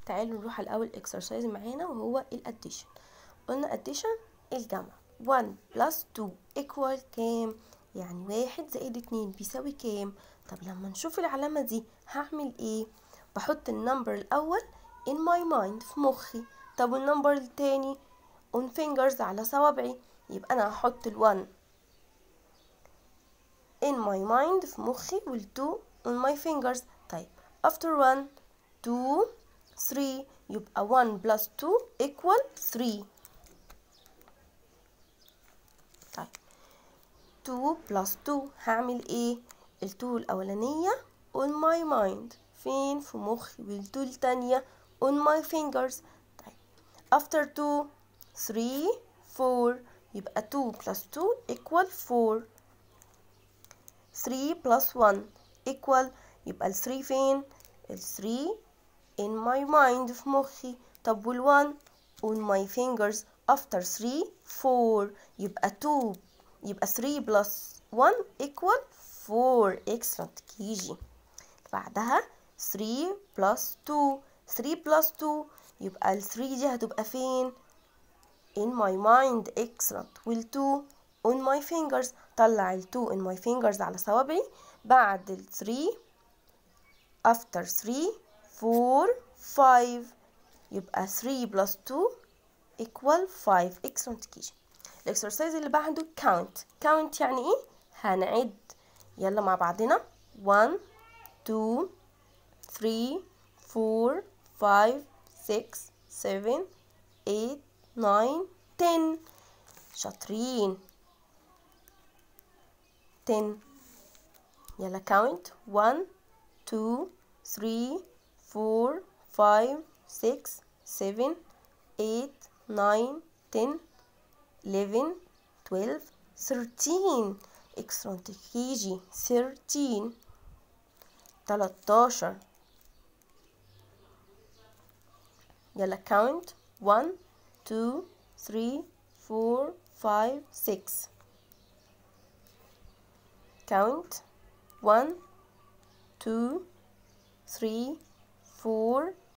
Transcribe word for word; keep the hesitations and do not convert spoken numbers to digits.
تعالوا نروح على اول اكسرسايز معانا وهو الاديشن. قلنا addition الجمع. one plus two equal كام؟ يعني واحد زائد اتنين بيساوي كام؟ طب لما نشوف العلامة دي هعمل ايه؟ بحط النمبر الاول in my mind في مخي. طب والنمبر التاني on fingers على صوابعي، يبقى انا هحط الone in my mind في مخي والتو on my fingers. طيب after one two three يبقى one plus two equal three. طيب two plus two هعمل ايه؟ ال two الاولانية on my mind فين؟ في مخي، وال two التانية on my fingers. طيب after two three four يبقى two plus two equal four. three plus one equal يبقى ال three فين؟ ال three in my mind في مخي. طب وال one on my fingers. after three four يبقى two يبقى three plus one equal four. excellent كيجي. بعدها three plus two three plus two يبقى ال three دي هتبقى فين؟ in my mind. excellent. وال two on my fingers. طلع ال two in my fingers على صوابعي. بعد ال three after three four five يبقى three plus two equal five. excellent كيجي. الاكسرسايز اللي بعده count. count يعني ايه؟ هنعد. يلا مع بعضنا one two three four five six seven eight nine ten. شاطرين. ten. يلا count one two three four five six seven eight nine ten eleven twelve thirteen. excellent كيجي. thirteen. تلاتاشر. يلا count one two three four five six. count one two three four